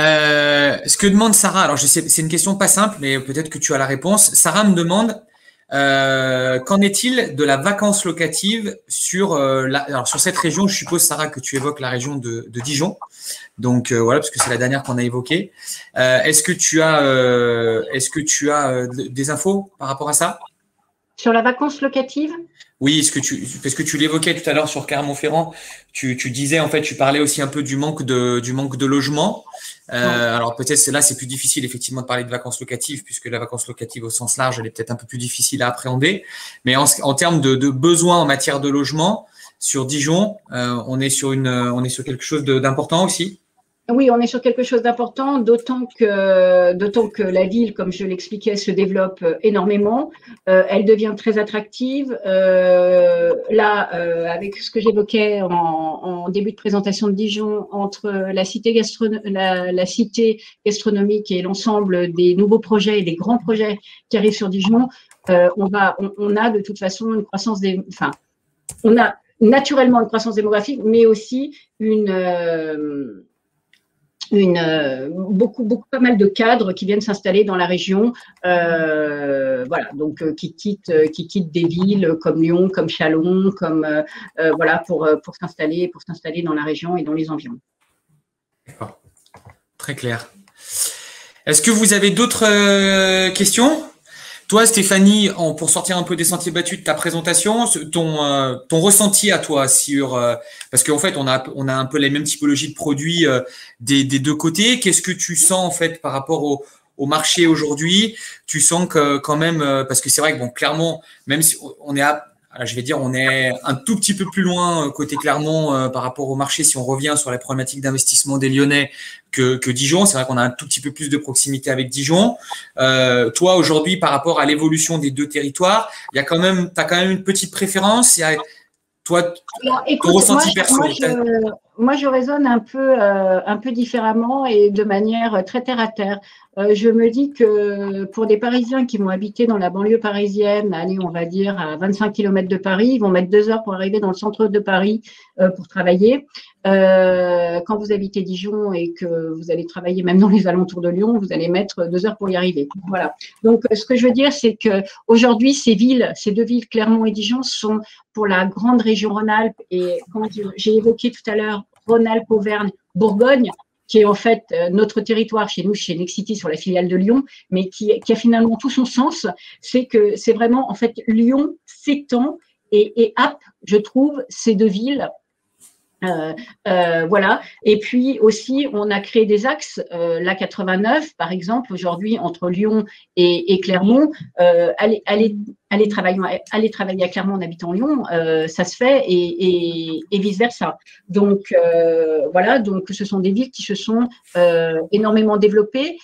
Ce que demande Sarah, alors je sais, c'est une question pas simple, mais peut-être que tu as la réponse. Sarah me demande Qu'en est-il de la vacance locative sur alors sur cette région? Je suppose, Sarah, que tu évoques la région de Dijon. Donc voilà, parce que c'est la dernière qu'on a évoquée. Est-ce que tu as des infos par rapport à ça? Sur la vacance locative? Oui, parce que tu l'évoquais tout à l'heure sur Clermont-Ferrand, tu disais, en fait, tu parlais aussi un peu du manque de logement. Alors peut-être là, c'est plus difficile effectivement de parler de vacances locatives, puisque la vacance locative au sens large, elle est peut-être un peu plus difficile à appréhender. Mais en termes de besoins en matière de logement, sur Dijon, on est sur quelque chose d'important aussi. Oui, on est sur quelque chose d'important, d'autant que la ville, comme je l'expliquais, se développe énormément. Elle devient très attractive. Avec ce que j'évoquais en début de présentation de Dijon, entre la cité gastronomique et l'ensemble des nouveaux projets et des grands projets qui arrivent sur Dijon, on a de toute façon une croissance on a naturellement une croissance démographique, mais aussi pas mal de cadres qui viennent s'installer dans la région, voilà, donc qui quittent des villes comme Lyon, comme Châlons, voilà, pour s'installer dans la région et dans les environs. D'accord, très clair. Est-ce que vous avez d'autres questions? Toi, Stéphanie, pour sortir un peu des sentiers battus de ta présentation, ton ressenti à toi parce qu'en fait, on a un peu les mêmes typologies de produits des deux côtés. Qu'est-ce que tu sens en fait par rapport au marché aujourd'hui? Tu sens que quand même, parce que c'est vrai que bon, Clermont, même si on est on est un tout petit peu plus loin côté Clermont par rapport au marché si on revient sur les problématiques d'investissement des Lyonnais que Dijon. C'est vrai qu'on a un tout petit peu plus de proximité avec Dijon. Toi, aujourd'hui, par rapport à l'évolution des deux territoires, t'as quand même une petite préférence. Toi, ton ressenti perso. Moi, je raisonne un peu différemment et de manière très terre à terre. Je me dis que pour des Parisiens qui vont habiter dans la banlieue parisienne, allez, on va dire à 25 km de Paris, ils vont mettre 2 heures pour arriver dans le centre de Paris pour travailler. Quand vous habitez Dijon et que vous allez travailler même dans les alentours de Lyon, vous allez mettre 2 heures pour y arriver. Voilà. Donc, ce que je veux dire, c'est que aujourd'hui, ces deux villes, Clermont et Dijon, sont pour la grande région Rhône-Alpes. Et quand j'ai évoqué tout à l'heure Rhône-Alpes, Auvergne, Bourgogne, qui est en fait notre territoire chez nous, chez Nexity, sur la filiale de Lyon, mais qui a finalement tout son sens, c'est que c'est vraiment, en fait, Lyon s'étend et happe, je trouve, ces deux villes. Voilà. Et puis aussi, on a créé des axes. La 89, par exemple, aujourd'hui, entre Lyon et Clermont, aller travailler à Clermont en habitant Lyon, ça se fait et vice-versa. Donc, voilà. Donc, ce sont des villes qui se sont énormément développées.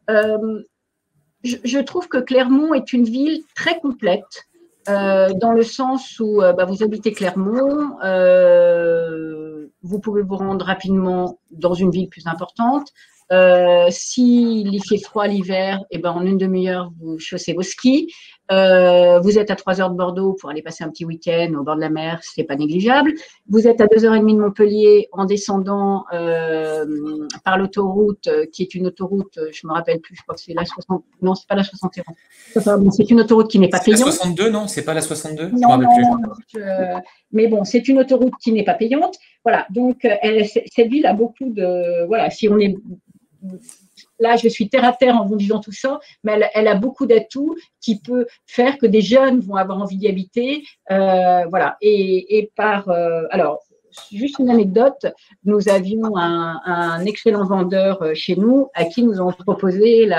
Je trouve que Clermont est une ville très complète. Dans le sens où vous habitez Clermont, vous pouvez vous rendre rapidement dans une ville plus importante. S'il fait froid l'hiver, en une demi-heure, vous chaussez vos skis. Vous êtes à 3 heures de Bordeaux pour aller passer un petit week-end au bord de la mer, c'est pas négligeable. Vous êtes à 2h30 de Montpellier en descendant par l'autoroute, qui est une autoroute, je me rappelle plus, je crois que c'est la 60, non, c'est pas la 61. C'est une autoroute qui n'est pas payante. La 62, non, c'est pas la 62. Non, je me rappelle plus. Mais bon, c'est une autoroute qui n'est pas payante. Voilà, donc cette ville a beaucoup de, voilà, si on est là, je suis terre à terre en vous disant tout ça, mais elle a beaucoup d'atouts qui peut faire que des jeunes vont avoir envie d'y habiter. Voilà. Alors, juste une anecdote, nous avions un excellent vendeur chez nous à qui nous avons proposé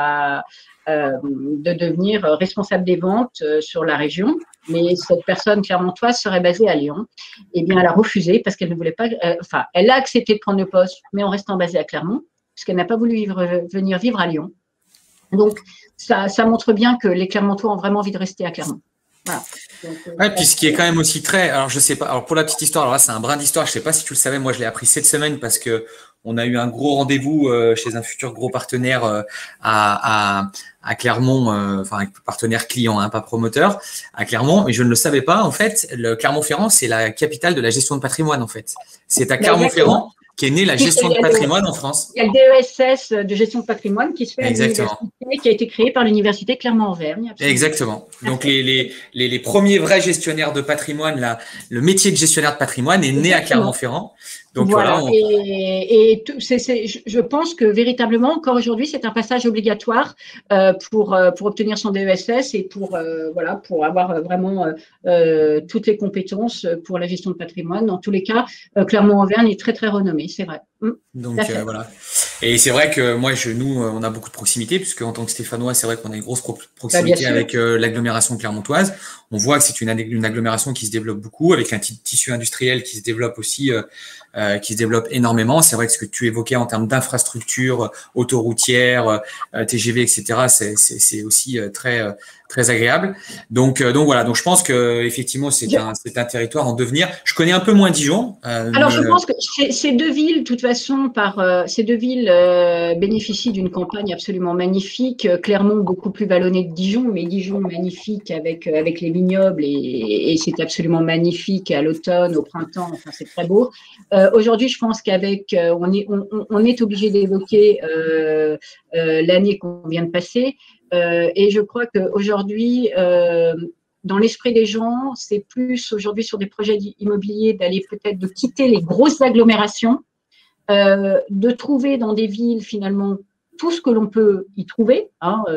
de devenir responsable des ventes sur la région. Mais cette personne clermontoise serait basée à Lyon. Eh bien, elle a refusé parce qu'elle ne voulait pas. Elle a accepté de prendre le poste, mais en restant basée à Clermont, puisqu'elle n'a pas voulu venir vivre à Lyon. Donc, ça montre bien que les Clermontois ont vraiment envie de rester à Clermont. Voilà. Ouais, puis ce qui est quand même aussi très, alors je sais pas, alors pour la petite histoire, alors là c'est un brin d'histoire, je sais pas si tu le savais, moi je l'ai appris cette semaine parce que on a eu un gros rendez-vous chez un futur gros partenaire à Clermont, enfin un partenaire client, hein, pas promoteur, à Clermont, mais je ne le savais pas en fait. Le Clermont-Ferrand, c'est la capitale de la gestion de patrimoine en fait. C'est à Clermont-Ferrand. qu'est née la gestion de patrimoine en France. Il y a le DESS de gestion de patrimoine qui se fait à Exactement. l'université, qui a été créé par l'université Clermont-Auvergne. Exactement. Donc, les premiers vrais gestionnaires de patrimoine, le métier de gestionnaire de patrimoine est né à Clermont-Ferrand. Donc, voilà. Je pense que véritablement, encore aujourd'hui, c'est un passage obligatoire pour obtenir son DESS et pour avoir vraiment toutes les compétences pour la gestion de patrimoine. Dans tous les cas, Clermont-Auvergne est très, très renommé, c'est vrai. Donc, voilà. Et c'est vrai que nous, on a beaucoup de proximité, puisque en tant que Stéphanois, c'est vrai qu'on a une grosse proximité avec l'agglomération clermontoise. On voit que c'est une agglomération qui se développe beaucoup, avec un tissu industriel qui se développe aussi, qui se développe énormément. C'est vrai que ce que tu évoquais en termes d'infrastructures autoroutières, TGV, etc., c'est aussi très agréable. Donc voilà. Donc je pense que effectivement c'est un territoire en devenir. Je connais un peu moins Dijon. Alors je pense que ces deux villes, de toute façon, ces deux villes bénéficient d'une campagne absolument magnifique. Clermont beaucoup plus vallonné que Dijon, mais Dijon magnifique avec les vignobles et c'est absolument magnifique à l'automne, au printemps. Enfin c'est très beau. Aujourd'hui, je pense qu'avec on est obligé d'évoquer l'année qu'on vient de passer. Et je crois qu'aujourd'hui, dans l'esprit des gens, c'est plus aujourd'hui sur des projets immobiliers de quitter les grosses agglomérations, de trouver dans des villes finalement tout ce que l'on peut y trouver,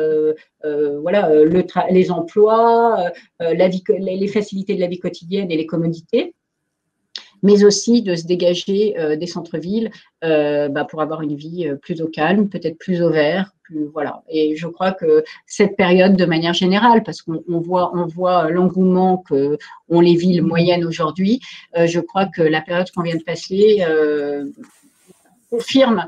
les emplois, les facilités de la vie quotidienne et les commodités, mais aussi de se dégager des centres-villes pour avoir une vie plus au calme, peut-être plus au vert, voilà. Et je crois que cette période, de manière générale, parce qu'on voit l'engouement que ont les villes moyennes aujourd'hui, je crois que la période qu'on vient de passer confirme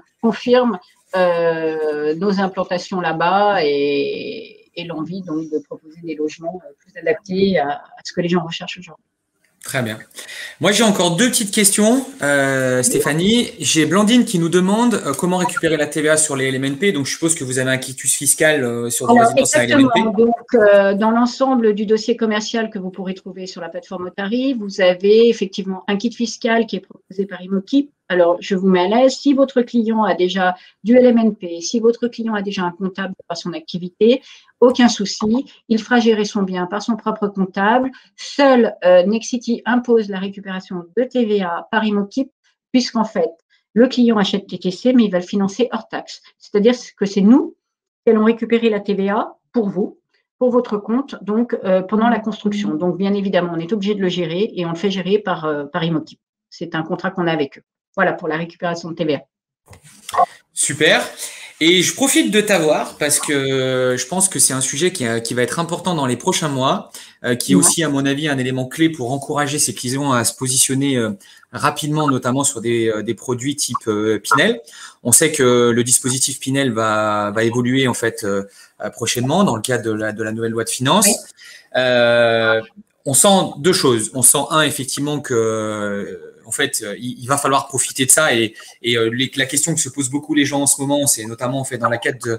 nos implantations là-bas et l'envie donc de proposer des logements plus adaptés à ce que les gens recherchent aujourd'hui. Très bien. Moi, j'ai encore deux petites questions, Stéphanie. J'ai Blandine qui nous demande comment récupérer la TVA sur les LMNP. Donc, je suppose que vous avez un quitus fiscal sur vos résidences à LMNP. Donc, dans l'ensemble du dossier commercial que vous pourrez trouver sur la plateforme Otari, vous avez effectivement un kit fiscal qui est proposé par Imokip. Alors, je vous mets à l'aise. Si votre client a déjà du LMNP, si votre client a déjà un comptable par son activité, aucun souci. Il fera gérer son bien par son propre comptable. Seul Nexity impose la récupération de TVA par Imokip, puisqu'en fait, le client achète TTC, mais il va le financer hors taxe. C'est-à-dire que c'est nous qui allons récupérer la TVA pour vous, pour votre compte, donc pendant la construction. Donc, bien évidemment, on est obligé de le gérer et on le fait gérer par Imokip. C'est un contrat qu'on a avec eux. Voilà pour la récupération de TVA. Super. Et je profite de t'avoir parce que je pense que c'est un sujet qui va être important dans les prochains mois, qui est aussi, à mon avis, un élément clé pour encourager ces clients à se positionner rapidement, notamment sur des produits type Pinel. On sait que le dispositif Pinel va évoluer en fait prochainement dans le cadre de la nouvelle loi de finances. On sent deux choses. On sent effectivement que en fait, il va falloir profiter de ça et la question que se posent beaucoup les gens en ce moment, c'est notamment en fait dans la cadre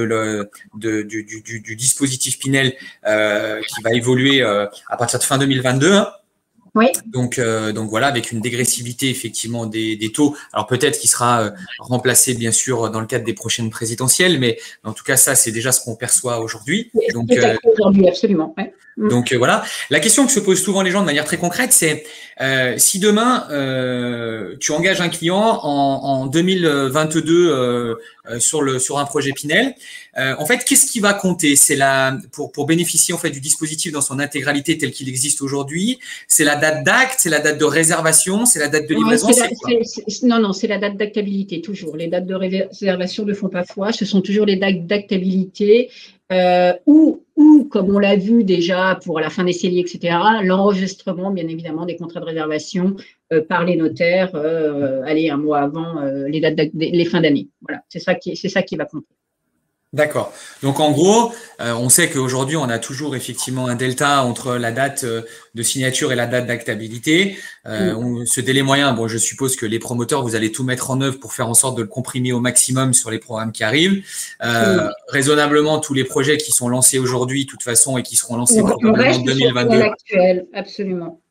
du dispositif Pinel qui va évoluer à partir de fin 2022. Oui. Donc voilà, avec une dégressivité effectivement des taux. Alors peut-être qu'il sera remplacé bien sûr dans le cadre des prochaines présidentielles, mais en tout cas ça c'est déjà ce qu'on perçoit aujourd'hui. Donc aujourd'hui absolument. Ouais. Donc voilà, la question que se posent souvent les gens de manière très concrète, c'est si demain tu engages un client en 2022 sur un projet Pinel, en fait, qu'est-ce qui va compter? C'est pour bénéficier en fait du dispositif dans son intégralité tel qu'il existe aujourd'hui. C'est la date d'acte, c'est la date de réservation, c'est la date de livraison. Non, c'est la date d'actabilité toujours. Les dates de réservation ne font pas foi. Ce sont toujours les dates d'actabilité. Ou comme on l'a vu déjà pour la fin des CELI, etc., l'enregistrement, bien évidemment, des contrats de réservation par les notaires, un mois avant les fins d'année. Voilà, c'est ça qui va compter. D'accord. Donc en gros, on sait qu'aujourd'hui, on a toujours effectivement un delta entre la date de signature et la date d'actabilité. Ce délai moyen, bon, je suppose que les promoteurs, vous allez tout mettre en œuvre pour faire en sorte de le comprimer au maximum sur les programmes qui arrivent. Raisonnablement, tous les projets qui sont lancés aujourd'hui, de toute façon, et qui seront lancés probablement en 2022. Actuel, absolument.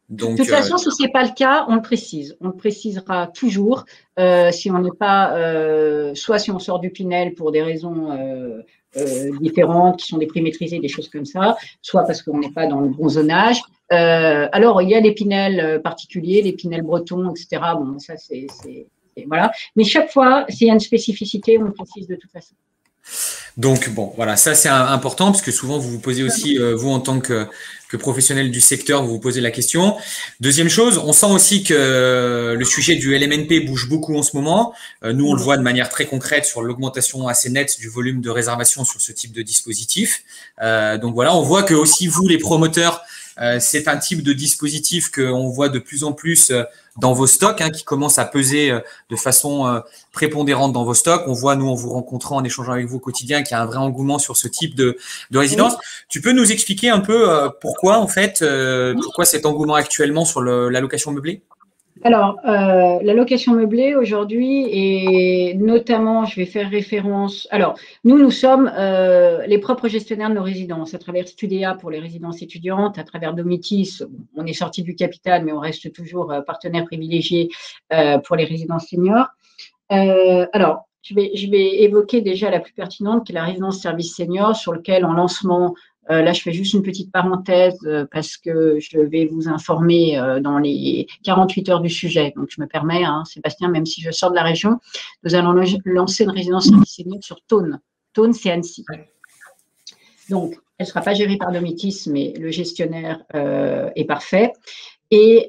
Donc, de toute façon, si ce n'est pas le cas, on le précise. On le précisera toujours si on n'est pas, soit si on sort du Pinel pour des raisons différentes, qui sont des prix maîtrisés, des choses comme ça, soit parce qu'on n'est pas dans le bon zonage. Alors, il y a les Pinel particuliers, les Pinel bretons, etc. Bon, ça, voilà. Mais chaque fois, s'il y a une spécificité, on le précise de toute façon. Donc, bon, voilà, ça c'est important parce que souvent vous vous posez aussi, vous en tant que professionnel du secteur, vous vous posez la question. Deuxième chose, on sent aussi que le sujet du LMNP bouge beaucoup en ce moment. Nous, on le voit de manière très concrète sur l'augmentation assez nette du volume de réservation sur ce type de dispositif. Donc voilà, on voit que aussi vous, les promoteurs, c'est un type de dispositif qu'on voit de plus en plus dans vos stocks, qui commence à peser de façon prépondérante dans vos stocks. On voit, nous, en vous rencontrant, en échangeant avec vous au quotidien, qu'il y a un vrai engouement sur ce type de résidence. Oui. Tu peux nous expliquer un peu pourquoi, en fait, pourquoi cet engouement actuellement sur la location meublée ? Alors, la location meublée aujourd'hui, et notamment, je vais faire référence. Alors, nous sommes les propres gestionnaires de nos résidences, à travers Studéa pour les résidences étudiantes, à travers Domitis. On est sorti du capital, mais on reste toujours partenaire privilégié pour les résidences seniors. Alors, je vais évoquer déjà la plus pertinente, qui est la résidence service senior, sur lequel, en lancement, là, je fais juste une petite parenthèse parce que je vais vous informer dans les 48 heures du sujet. Donc, je me permets, Sébastien, même si je sors de la région, nous allons lancer une résidence service senior sur Thônes. Thônes, c'est Annecy. Donc, elle ne sera pas gérée par Domitis, mais le gestionnaire est parfait. Et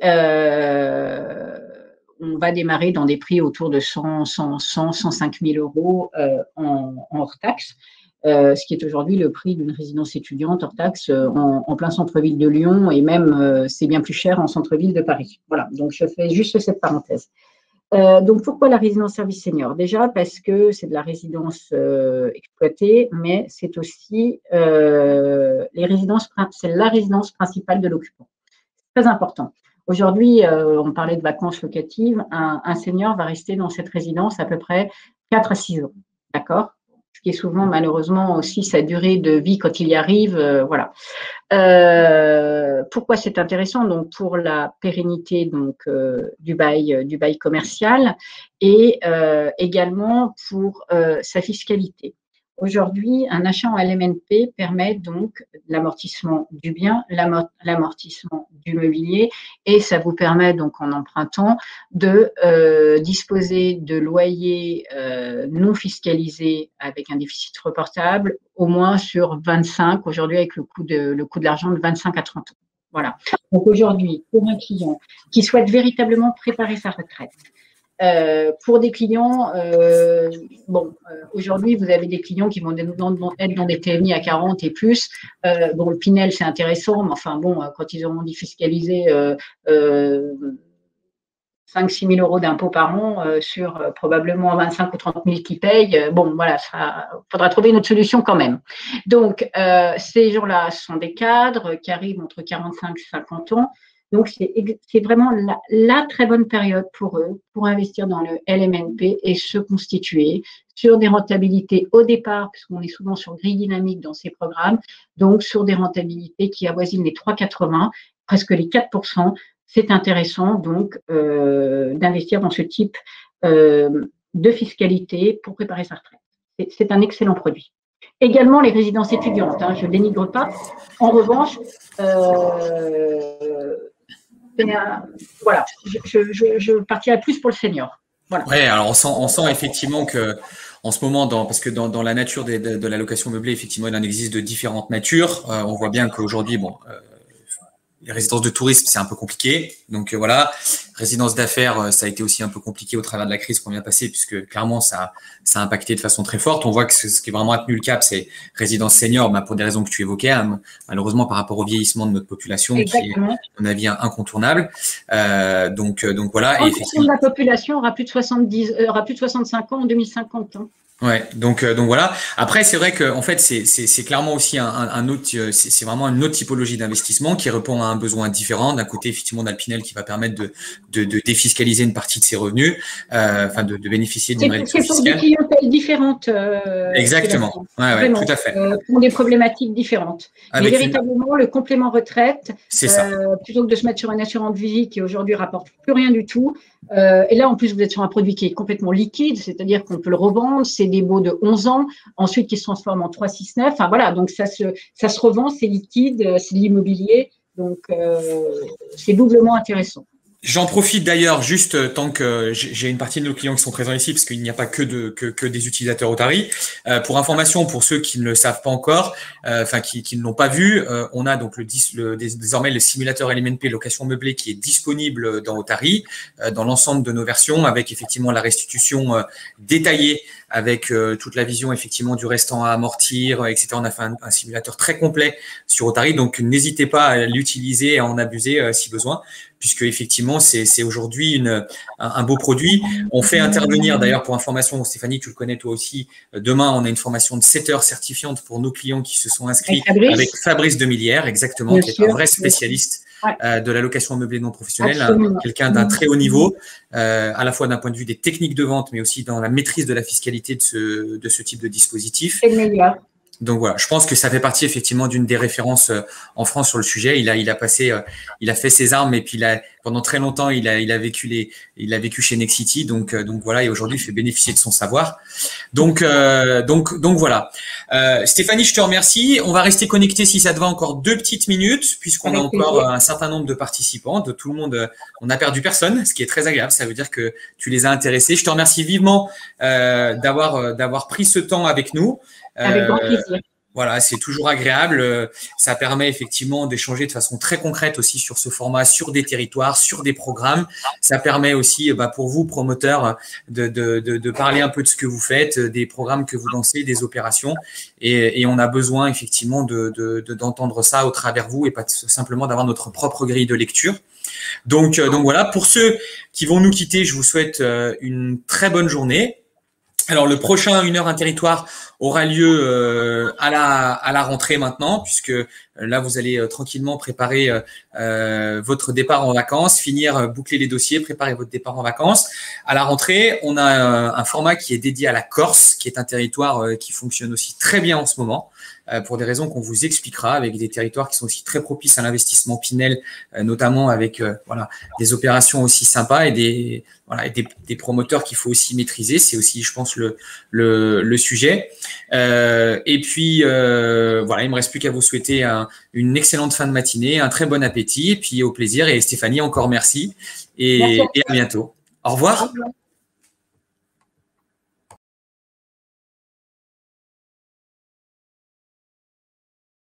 on va démarrer dans des prix autour de 105 000 euros en hors taxe. Ce qui est aujourd'hui le prix d'une résidence étudiante hors taxe en plein centre-ville de Lyon, et même c'est bien plus cher en centre-ville de Paris. Voilà, donc je fais juste cette parenthèse. Donc pourquoi la résidence service senior? Déjà parce que c'est de la résidence exploitée, mais c'est aussi c'est la résidence principale de l'occupant. C'est très important. Aujourd'hui, on parlait de vacances locatives, un senior va rester dans cette résidence à peu près 4 à 6 ans, d'accord? Ce qui est souvent malheureusement aussi sa durée de vie quand il y arrive, voilà. Pourquoi c'est intéressant? Donc pour la pérennité du bail commercial, et également pour sa fiscalité. Aujourd'hui, un achat en LMNP permet donc l'amortissement du bien, l'amortissement du mobilier, et ça vous permet donc en empruntant de disposer de loyers non fiscalisés avec un déficit reportable au moins sur 25, aujourd'hui avec le coût de l'argent de 25 à 30 ans. Voilà. Donc aujourd'hui, pour un client qui souhaite véritablement préparer sa retraite, pour des clients, aujourd'hui, vous avez des clients qui vont être dans des PMI à 40 et plus. Le Pinel, c'est intéressant, mais enfin, quand ils auront défiscalisé 5-6 000 euros d'impôts par an sur probablement 25 ou 30 000 qui payent, voilà, il faudra trouver une autre solution quand même. Donc, ces gens-là sont des cadres qui arrivent entre 45 et 50 ans. Donc, c'est vraiment la très bonne période pour eux pour investir dans le LMNP et se constituer sur des rentabilités au départ, puisqu'on est souvent sur grille dynamique dans ces programmes, donc sur des rentabilités qui avoisinent les 3,80, presque les 4%. C'est intéressant donc d'investir dans ce type de fiscalité pour préparer sa retraite. C'est un excellent produit. Également les résidences étudiantes, je ne dénigre pas. En revanche, voilà, je partirai plus pour le senior. Voilà. Ouais, alors on sent effectivement que en ce moment, parce que dans la nature de la location meublée, effectivement, il en existe de différentes natures. On voit bien qu'aujourd'hui, les résidences de tourisme, c'est un peu compliqué. Donc voilà, résidence d'affaires, ça a été aussi un peu compliqué au travers de la crise qu'on vient de passer, puisque clairement, ça a impacté de façon très forte. On voit que ce qui est vraiment a tenu le cap, c'est résidence senior, pour des raisons que tu évoquais, malheureusement par rapport au vieillissement de notre population, exactement, qui est, à mon avis, incontournable. Donc voilà. Et effectivement, la population aura plus de 65 ans en 2050. Ouais, donc voilà. Après, c'est vrai que en fait, c'est clairement aussi un autre, c'est vraiment une autre typologie d'investissement qui répond à un besoin différent. D'un côté, effectivement, on a le Pinel qui va permettre de défiscaliser une partie de ses revenus, enfin de bénéficier d'une réduction C'est pour des fiscale. clientèles différentes, Exactement. Sébastien. Ouais, ouais, tout Vraiment, à fait. pour des problématiques différentes. Mais Avec une, véritablement, le complément retraite, c'est ça. plutôt que de se mettre sur une assurance vie qui aujourd'hui rapporte plus rien du tout, et là, en plus, vous êtes sur un produit qui est complètement liquide, c'est-à-dire qu'on peut le revendre, c'est des baux de 11 ans, ensuite qui se transforment en 369. Enfin voilà, donc ça se revend, c'est liquide, c'est de l'immobilier, donc c'est doublement intéressant. J'en profite d'ailleurs juste tant que j'ai une partie de nos clients qui sont présents ici, parce qu'il n'y a pas que des utilisateurs Otari. Pour information, pour ceux qui ne le savent pas encore, enfin qui ne l'ont pas vu, on a donc désormais le simulateur LMNP location meublée qui est disponible dans Otari, dans l'ensemble de nos versions, avec effectivement la restitution détaillée, avec toute la vision effectivement du restant à amortir, etc. On a fait un simulateur très complet sur Otari, donc n'hésitez pas à l'utiliser et à en abuser si besoin, puisque effectivement c'est aujourd'hui un beau produit. On fait intervenir d'ailleurs pour information, Stéphanie, tu le connais toi aussi. Demain, on a une formation de 7 heures certifiante pour nos clients qui se sont inscrits avec Fabrice Demilière, exactement, Bien qui est sûr, un vrai spécialiste de la location meublée non professionnelle, quelqu'un d'un très haut niveau, à la fois d'un point de vue des techniques de vente, mais aussi dans la maîtrise de la fiscalité de ce type de dispositif. C'est le meilleur. Donc voilà, je pense que ça fait partie effectivement d'une des références en France sur le sujet. Il a fait ses armes et puis pendant très longtemps il a vécu chez Nexity. Donc voilà, et aujourd'hui il fait bénéficier de son savoir. Donc voilà. Stéphanie, je te remercie. On va rester connecté si ça te va encore 2 petites minutes puisqu'on a encore un certain nombre de participants. De tout le monde, on n'a perdu personne, ce qui est très agréable. Ça veut dire que tu les as intéressés. Je te remercie vivement d'avoir pris ce temps avec nous. Avec grand plaisir. Voilà, c'est toujours agréable. Ça permet effectivement d'échanger de façon très concrète aussi sur ce format, sur des territoires, sur des programmes. Ça permet aussi, pour vous, promoteurs, de parler un peu de ce que vous faites, des programmes que vous lancez, des opérations. Et on a besoin effectivement d'entendre ça au travers vous et pas simplement d'avoir notre propre grille de lecture. Donc voilà, pour ceux qui vont nous quitter, je vous souhaite une très bonne journée. Alors, le prochain 1 heure un territoire aura lieu à la rentrée maintenant, puisque là, vous allez tranquillement préparer votre départ en vacances, boucler les dossiers, préparer votre départ en vacances. À la rentrée, on a un format qui est dédié à la Corse, qui est un territoire qui fonctionne aussi très bien en ce moment, pour des raisons qu'on vous expliquera, avec des territoires qui sont aussi très propices à l'investissement Pinel, notamment avec des opérations aussi sympas et des promoteurs qu'il faut aussi maîtriser. C'est aussi, je pense, le sujet. Et puis, il me reste plus qu'à vous souhaiter une excellente fin de matinée, un très bon appétit, et puis au plaisir. Et Stéphanie, encore merci. Et à bientôt. Au revoir.